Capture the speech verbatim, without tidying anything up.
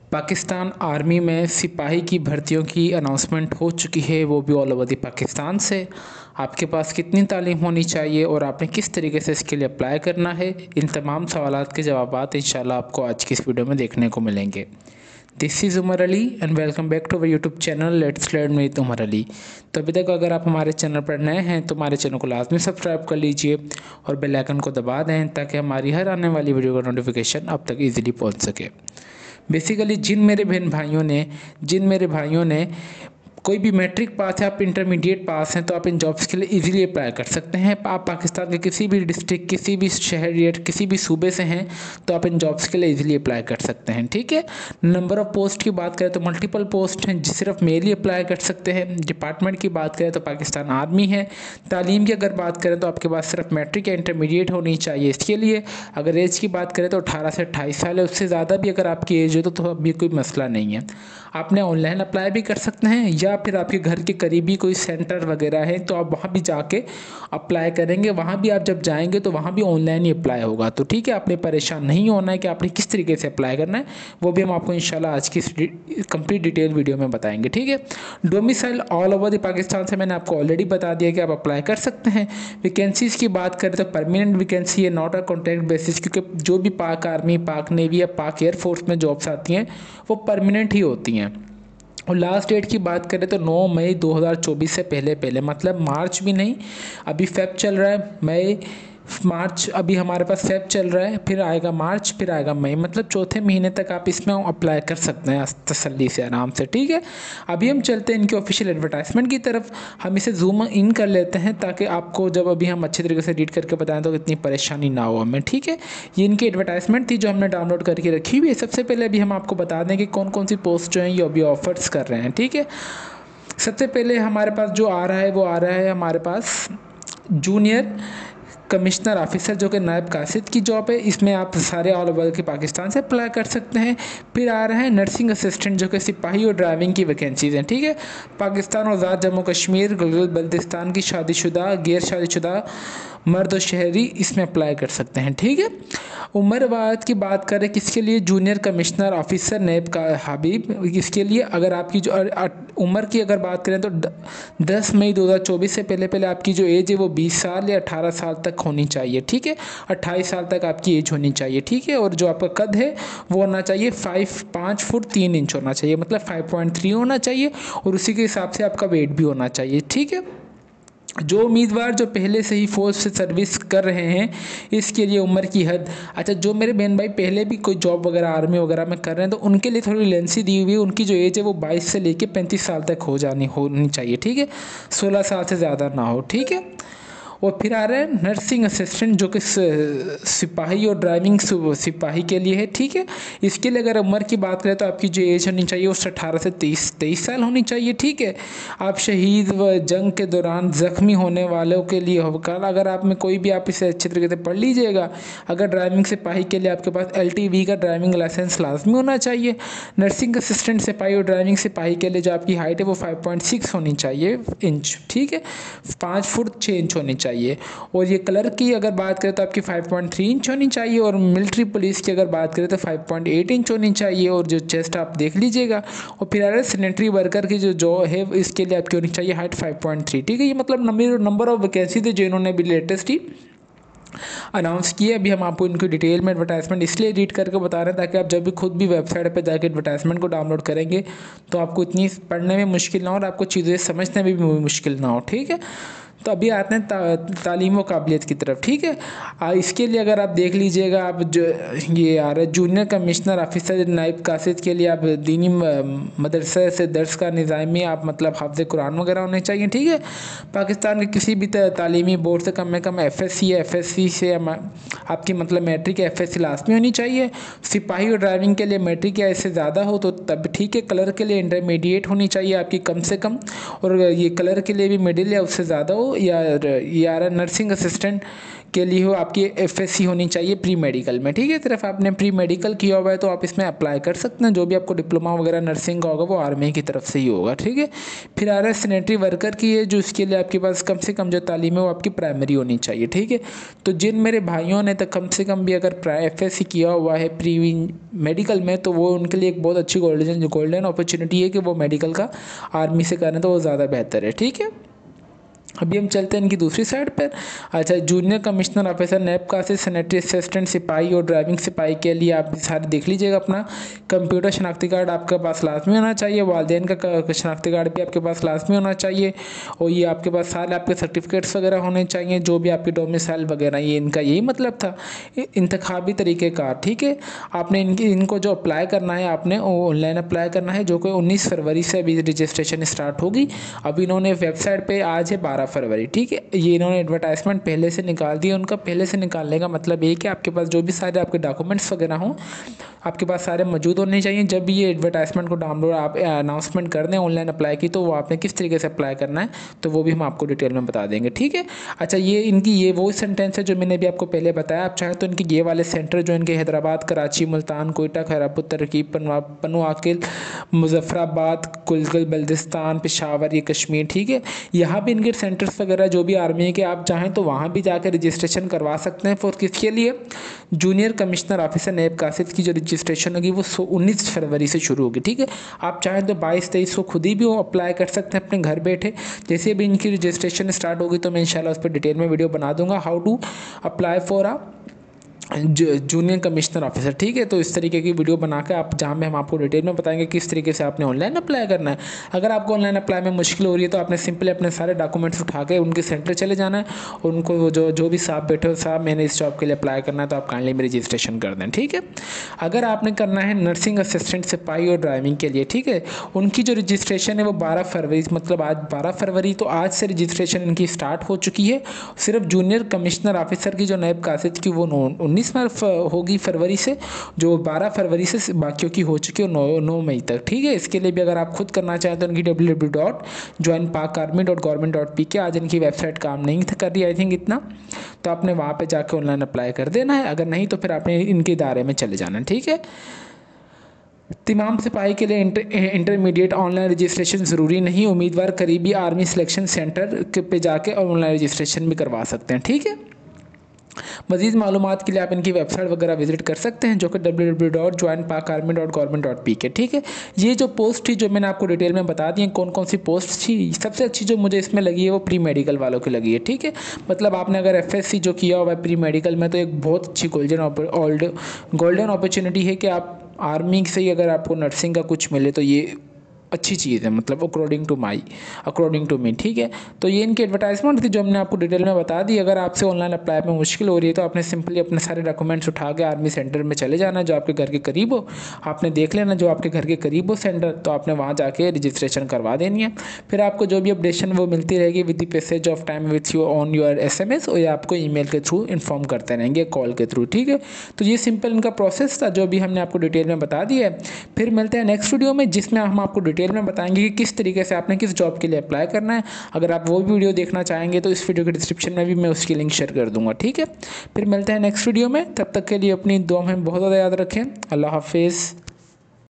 Pakistan army में सिपाही की भर्तियों की अनाउंसमेंट हो चुकी है, वो भी ऑल ओवर द पाकिस्तान से। आपके पास कितनी तालीम होनी चाहिए और आपने किस तरीके से इसके लिए अप्लाई करना है, इन तमाम सवालात के जवाबात इंशाल्लाह आपको आज की इस वीडियो में देखने को मिलेंगे। This is Umar Ali and welcome back to our YouTube channel let's learn with Umar Ali. तो अभी तक अगर आप हमारे चैनल पर नए हैं तो हमारे चैनल को लाजमी सब्सक्राइब कर लीजिए और बेल आइकन को दबा दें ताकि हमारी हर आने वाली वीडियो का नोटिफिकेशन आप तक ईजिली पहुँच सके। बेसिकली जिन मेरे बहन भाइयों ने जिन मेरे भाइयों ने कोई भी मैट्रिक पास है, आप इंटरमीडिएट पास हैं, तो आप इन जॉब्स के लिए इजीली अप्लाई कर सकते हैं। आप पाकिस्तान के किसी भी डिस्ट्रिक्ट, किसी भी शहर या किसी भी सूबे से हैं तो आप इन जॉब्स के लिए इजीली अप्लाई कर सकते हैं। ठीक है। नंबर ऑफ पोस्ट की बात करें तो मल्टीपल पोस्ट हैं, सिर्फ मेल ही अप्लाई कर सकते हैं। डिपार्टमेंट की बात करें तो पाकिस्तान आर्मी है। तालीम की अगर बात करें तो आपके पास सिर्फ मैट्रिक या इंटरमीडिएट होनी चाहिए इसके लिए। अगर एज की बात करें तो अठारह से अट्ठाईस साल है, उससे ज़्यादा भी अगर आपकी एज हो तो, तो अभी कोई मसला नहीं है। आपने ऑनलाइन अप्लाई भी कर सकते हैं या फिर आपके घर के करीबी कोई सेंटर वगैरह है तो आप वहाँ भी जाके अप्लाई करेंगे। वहाँ भी आप जब जाएंगे तो वहाँ भी ऑनलाइन ही अप्लाई होगा। तो ठीक है, आपने परेशान नहीं होना है कि आपने किस तरीके से अप्लाई करना है, वो भी हम आपको इंशाल्लाह आज की कंप्लीट डिटेल वीडियो में बताएंगे। ठीक है। Domicile all over the Pakistan से मैंने आपको ऑलरेडी बता दिया कि आप अप्लाई कर सकते हैं। वैकेंसीज़ की बात करें तो परमानेंट वैकेंसी है, नॉट अ कॉन्ट्रैक्ट बेसिस, क्योंकि जो भी पाक आर्मी, पाक नेवी या पाक एयरफोर्स में जॉब्स आती हैं वो परमानेंट ही होती हैं। और लास्ट डेट की बात करें तो नौ मई दो हज़ार चौबीस से पहले पहले, मतलब मार्च भी नहीं, अभी फेब चल रहा है, मई मार्च, अभी हमारे पास फेब चल रहा है, फिर आएगा मार्च, फिर आएगा मई, मतलब चौथे महीने तक आप इसमें अप्लाई कर सकते हैं तसल्ली से, आराम से। ठीक है। अभी हम चलते हैं इनकी ऑफिशियल एडवर्टाइजमेंट की तरफ। हम इसे जूम इन कर लेते हैं ताकि आपको जब अभी हम अच्छे तरीके से रीड करके बताएं तो इतनी परेशानी ना हो हमें। ठीक है। ये इनकी एडवर्टाइजमेंट थी जो हमने डाउनलोड करके रखी हुई है। सबसे पहले अभी हम आपको बता दें कि कौन कौन सी पोस्ट जो हैं ये अभी ऑफर्स कर रहे हैं। ठीक है। सबसे पहले हमारे पास जो आ रहा है वो आ रहा है हमारे पास जूनियर कमिश्नर ऑफिसर, जो कि नायब कासिद की जॉब है। इसमें आप सारे ऑल ओवर के पाकिस्तान से अप्लाई कर सकते हैं। फिर आ रहा है नर्सिंग असिस्टेंट, जो कि सिपाही और ड्राइविंग की वैकेंसीज हैं। ठीक है। पाकिस्तान और आज़ाद जम्मू कश्मीर, गिलगित बल्तिस्तान की शादीशुदा, गैर शादीशुदा मर्द और शहरी इसमें अप्लाई कर सकते हैं। ठीक है। उम्र वाद की बात करें किसके लिए, जूनियर कमिश्नर ऑफिसर नैब का हबीब, इसके लिए अगर आपकी जो उम्र की अगर बात करें तो दस मई दो हज़ार चौबीस से पहले पहले आपकी जो एज है वो बीस साल या अठारह साल तक होनी चाहिए। ठीक है। अट्ठाईस साल तक आपकी एज होनी चाहिए। ठीक है। और जो आपका कद है वो होना चाहिए फाइव पाँच फुट तीन इंच होना चाहिए, मतलब फाइव पॉइंट थ्री होना चाहिए, और उसी के हिसाब से आपका वेट भी होना चाहिए। ठीक है। जो उम्मीदवार जो पहले से ही फौज से सर्विस कर रहे हैं इसके लिए उम्र की हद, अच्छा जो मेरे बहन भाई पहले भी कोई जॉब वगैरह आर्मी वगैरह में कर रहे हैं तो उनके लिए थोड़ी लेंसी दी हुई है। उनकी जो एज है वो बाईस से लेके पैंतीस साल तक हो जानी होनी चाहिए। ठीक है। सोलह साल से ज़्यादा ना हो। ठीक है। और फिर आ रहा है नर्सिंग असिस्टेंट, जो कि सिपाही और ड्राइविंग सिपाही के लिए है। ठीक है। इसके लिए अगर उम्र की बात करें तो आपकी जो एज होनी चाहिए उससे अठारह से तेईस तेईस साल होनी चाहिए। ठीक है। आप शहीद व जंग के दौरान ज़ख्मी होने वालों के लिए होगा, अगर आप में कोई भी, आप इसे अच्छे तरीके से पढ़ लीजिएगा। अगर ड्राइविंग सिपाही के लिए आपके पास एल टी वी का ड्राइविंग लाइसेंस लाजमी होना चाहिए। नर्सिंग असिस्टेंट सिपाही और ड्राइविंग सिपाही के लिए जो आपकी हाइट है वो फाइव पॉइंट सिक्स होनी चाहिए इंच। ठीक है। पाँच फुट छः इंच होनी चाहिए। और ये कलर की अगर बात करें तो आपकी फाइव पॉइंट थ्री इंच होनी चाहिए, और मिलिट्री पुलिस की अगर बात करें तो फाइव पॉइंट एट इंच होनी चाहिए। और जो चेस्ट आप देख लीजिएगा। और फिर आ रहा है सैनिटरी वर्कर की जो जॉब है इसके लिए आपकी होनी चाहिए हाइट फाइव पॉइंट थ्री। ठीक है। ये मतलब नंबर नंबर ऑफ वैकेंसी थे जो इन्होंने अभी लेटेस्ट ही अनाउंस किया। अभी हम आपको इनकी डिटेल में एडवर्टाइजमेंट इसलिए रीड करके बता रहे हैं ताकि आप जब भी खुद भी वेबसाइट पर जाकर एडवर्टाइजमेंट को डाउनलोड करेंगे तो आपको इतनी पढ़ने में मुश्किल ना हो और आपको चीज़ें समझने में भी मुश्किल ना हो। ठीक है। तो अभी आते हैं ता, तालीम व काबिलियत की तरफ। ठीक है। आ, इसके लिए अगर आप देख लीजिएगा, आप जो ये आ रहा है जूनियर कमिश्नर ऑफिसर नायब कासिद के लिए आप दीनी मदरसे से दर्स का निज़ामी, आप मतलब हाफ़िज़ कुरान वगैरह होने चाहिए। ठीक है। पाकिस्तान के किसी भी तालीमी बोर्ड से कम से कम एफ एस सी या एफ एस सी से आपकी मतलब मैट्रिक या एफ एस सी लाजमी होनी चाहिए। सिपाही और ड्राइविंग के लिए मैट्रिक या इससे ज़्यादा हो तो तब ठीक है। कलर के लिए इंटरमीडिएट होनी चाहिए आपकी कम से कम, और ये कलर के लिए भी मिडिल या उससे ज़्यादा हो। हो या या नर्सिंग असिस्टेंट के लिए हो, आपकी एफएससी होनी चाहिए प्री मेडिकल में, ठीक है। सिर्फ आपने प्री मेडिकल किया हुआ है तो आप इसमें अप्लाई कर सकते हैं। जो भी आपको डिप्लोमा वगैरह नर्सिंग का होगा वो आर्मी की तरफ से ही होगा, ठीक है। फिर आ रहा है सैनिटरी वर्कर की है, जो इसके लिए आपके पास कम से कम जो तालीम है वो आपकी प्राइमरी होनी चाहिए, ठीक है। तो जिन मेरे भाइयों ने तो कम से कम भी अगर एफ एस सी किया हुआ है प्री मेडिकल में, तो वो उनके लिए एक बहुत अच्छी गोल्डन गोल्डन अपॉर्चुनिटी है कि वो मेडिकल का आर्मी से करें तो वो ज़्यादा बेहतर है, ठीक है। अभी हम चलते हैं इनकी दूसरी साइड पर। अच्छा, जूनियर कमिश्नर ऑफिसर नैब का से सैनिटरी असिस्टेंट सिपाही और ड्राइविंग सिपाही के लिए आप सारे देख लीजिएगा। अपना कंप्यूटर शनाख्ती कार्ड आपके पास लाजमी होना चाहिए, वालिदैन का शनाख्ती कार्ड भी आपके पास लाजमी होना चाहिए, और ये आपके पास सारे आपके सर्टिफिकेट्स वगैरह होने चाहिए, जो भी आपकी डोमिसाइल वगैरह, ये इनका यही मतलब था इंतखाबी तरीक़ेकार, ठीक है। आपने इनकी इनको जो अप्लाई करना है आपने ऑनलाइन अप्लाई करना है, जो कि उन्नीस फरवरी से अभी रजिस्ट्रेशन स्टार्ट होगी। अब इन्होंने वेबसाइट पर आज है बारह फरवरी, ठीक है। ये इन्होंने एडवर्टाइजमेंट पहले से निकाल दिया। उनका पहले से निकालने का मतलब ये कि आपके पास जो भी सारे आपके डॉक्यूमेंट्स वगैरह हों आपके पास सारे मौजूद होने चाहिए। जब भी ये एडवर्टाइजमेंट को डाउनलोड आप अनाउंसमेंट कर दें ऑनलाइन अप्लाई की, तो वो आपने किस तरीके से अप्लाई करना है तो वो भी हम आपको डिटेल में बता देंगे, ठीक है। अच्छा, ये इनकी ये वो सेंटेंस है जो मैंने भी आपको पहले बताया। आप चाहें तो इनके ये वाले सेंटर जो इनके हैदराबाद, कराची, मुल्तान, कोयटा, खैरापुर, तरकीब, पनुआकिल, मुजफ्फराबाद, कुलगल, बल्दिस्तान, पेशावर, ये कश्मीर, ठीक है। यहाँ भी इनके सेंटर्स वगैरह जो भी आर्मी के, आप चाहें तो वहाँ भी जाकर रजिस्ट्रेशन करवा सकते हैं। फॉर किसके लिए? जूनियर कमिश्नर ऑफिसर नैब कासिद की जो रजिस्ट्रेशन होगी वो उन्नीस फरवरी से शुरू होगी, ठीक है। आप चाहें तो बाईस तेईस को खुद ही भी वो अप्लाई कर सकते हैं अपने घर बैठे। जैसे भी इनकी रजिस्ट्रेशन स्टार्ट होगी तो मैं इंशाल्लाह उस पर डिटेल में वीडियो बना दूंगा, how to apply for a junior commissioner officer, ठीक है। तो इस तरीके की वीडियो बना के आप, जहाँ में हम आपको डिटेल में बताएंगे किस तरीके से आपने ऑनलाइन अप्लाई करना है। अगर आपको ऑनलाइन अप्लाई में मुश्किल हो रही है तो आपने सिंपली अपने सारे डॉक्यूमेंट्स उठा के उनके सेंटर चले जाना है, और उनको जो जो भी साहब बैठे हो, साहब मैंने इस जॉब के लिए अप्लाई करना है तो आप काइंडली में रजिस्ट्रेशन कर दें, ठीक है। अगर आपने करना है नर्सिंग असिस्टेंट सिपाही और ड्राइविंग के लिए, ठीक है, उनकी जो रजिस्ट्रेशन है वो बारह फरवरी, मतलब आज बारह फरवरी, तो आज से रजिस्ट्रेशन इनकी स्टार्ट हो चुकी है। सिर्फ जूनियर कमिश्नर ऑफिसर की जो नैब कासिद की वो उन्नीस होगी फरवरी से, जो बारह फरवरी से बाकियों की हो चुकी है नौ नौ मई तक, ठीक है। इसके लिए भी अगर आप खुद करना चाहें तो इनकी W W W dot join Pak army dot government dot P K, आज इनकी वेबसाइट काम नहीं था कर रही आई थिंक इतना, तो आपने वहाँ पे जाके ऑनलाइन अप्लाई कर देना है। अगर नहीं तो फिर आपने इनके इदारे में चले जाना है, ठीक है। तमाम सिपाही के लिए इंटर, इंटरमीडिएट ऑनलाइन रजिस्ट्रेशन ज़रूरी नहीं, उम्मीदवार करीबी आर्मी सिलेक्शन सेंटर पे जाके ऑनलाइन रजिस्ट्रेशन भी करवा सकते हैं, ठीक है। मज़ीद मालूमात के लिए आप इनकी वेबसाइट वगैरह विजिट कर सकते हैं, जो कि W W W dot join Pak army dot government dot P K, ठीक है। ये जो पोस्ट थी जो मैंने आपको डिटेल में बता दी कौन कौन सी पोस्ट थी, सबसे अच्छी जो मुझे इसमें लगी है वो प्री मेडिकल वालों की लगी है, ठीक है। मतलब आपने अगर एफ एस सी जो किया हुआ है प्री मेडिकल में, तो एक बहुत अच्छी गोल्डन गोल्डन अपॉर्चुनिटी है कि आप आर्मी से ही अगर आपको नर्सिंग का कुछ मिले तो ये अच्छी चीज़ है, मतलब according to my according to me, ठीक है। तो ये इनकी एडवर्टाइजमेंट थी जो हमने आपको डिटेल में बता दी। अगर आपसे ऑनलाइन अप्लाई में मुश्किल हो रही है तो आपने सिंपली अपने सारे डॉक्यूमेंट्स उठा के आर्मी सेंटर में चले जाना, जो आपके घर के करीब हो। आपने देख लेना जो आपके घर के करीब हो सेंटर, तो आपने वहाँ जाके रजिस्ट्रेशन करवा देनी है। फिर आपको जो भी अपडेशन वो मिलती रहेगी with the passage of time with you on your S M S, और ये आपको ई मेल के थ्रू इन्फॉर्म करते रहेंगे, कॉल के थ्रू, ठीक है। तो ये सिंपल इनका प्रोसेस था जो भी हमने आपको डिटेल में बता दिया है। फिर मिलते हैं नेक्स्ट वीडियो में, जिसमें हम आपको डिटेल में बताएंगे कि किस तरीके से आपने किस जॉब के लिए अप्लाई करना है। अगर आप वो वीडियो देखना चाहेंगे तो इस वीडियो के डिस्क्रिप्शन में भी मैं उसकी लिंक शेयर कर दूंगा, ठीक है। फिर मिलते हैं नेक्स्ट वीडियो में, तब तक के लिए अपनी दुआ में बहुत ज़्यादा याद रखें। अल्लाह हाफिज़।